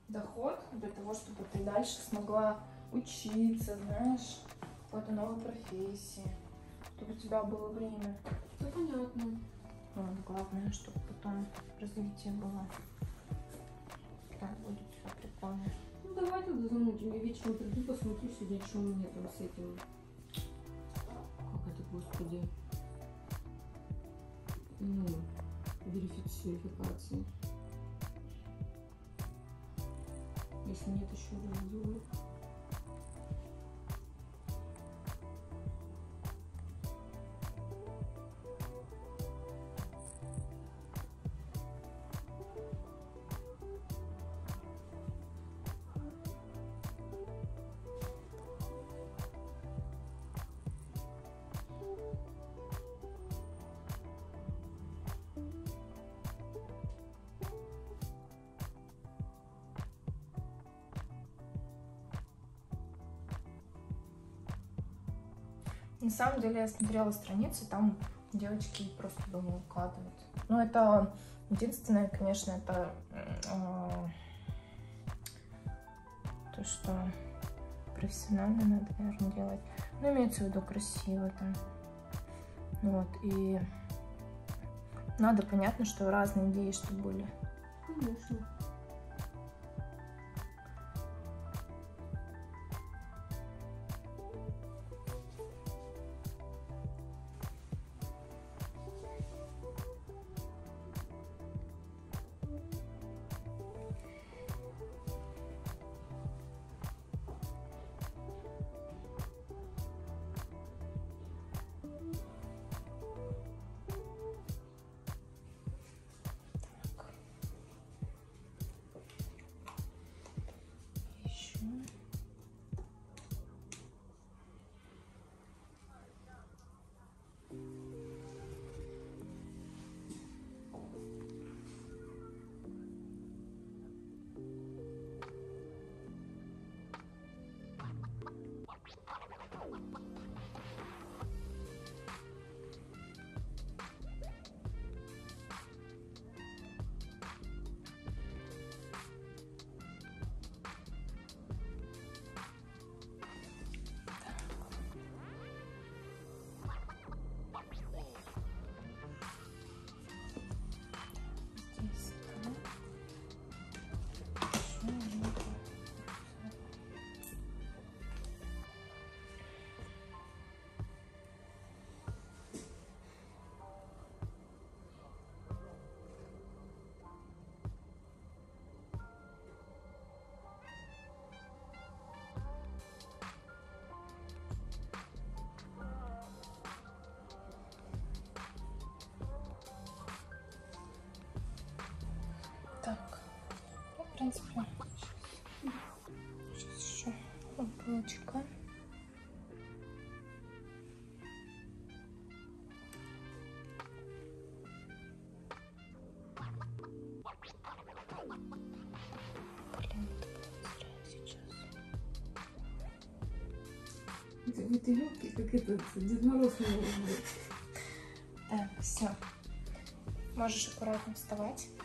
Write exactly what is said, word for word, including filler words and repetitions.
доход для того, чтобы ты дальше смогла учиться, знаешь, какой-то новой профессии, чтобы у тебя было время. Все понятно. Вот, главное, чтобы потом развитие было. Так будет все прикольно. Ну давай тогда замутим. Я вечером приду, посмотрю сегодня, что у меня там с этим. Как это, господи? Ну, верификации. Если нет, еще раз сделаю. На самом деле я смотрела страницы, там девочки просто дома укладывают. Но это единственное, конечно, это э, то, что профессионально надо, наверное, делать. Ну, имеется в виду красиво там. Вот, и надо, понятно, что разные идеи, чтобы были. Конечно. Так, ну, в принципе, сейчас еще булочка. Блин, это было зря сейчас. Это ты легкий, как этот Дед Мороз. Так, все. Можешь аккуратно вставать.